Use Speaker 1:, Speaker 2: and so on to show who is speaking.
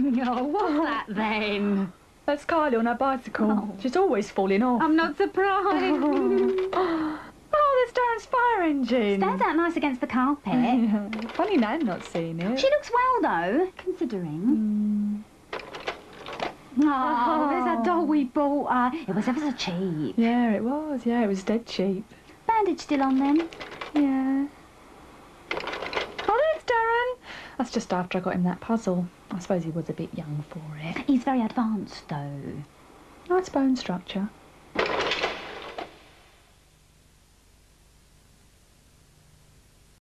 Speaker 1: Oh, what's that then?
Speaker 2: That's Kylie on her bicycle.
Speaker 1: Oh.
Speaker 2: She's always falling off.
Speaker 1: I'm not surprised.
Speaker 2: Oh, there's Darren's fire engine.
Speaker 1: Stands out nice against the carpet.
Speaker 2: Yeah. Funny Nan not seeing it.
Speaker 1: She looks well, though, considering. Oh, there's that doll we bought her. It was ever so cheap.
Speaker 2: Yeah, it was. Yeah, it was dead cheap.
Speaker 1: Bandage still on then?
Speaker 2: Yeah. Oh, there's Darren. That's just after I got him that puzzle. I suppose he was a bit young for it.
Speaker 1: He's very advanced, though.
Speaker 2: Nice bone structure.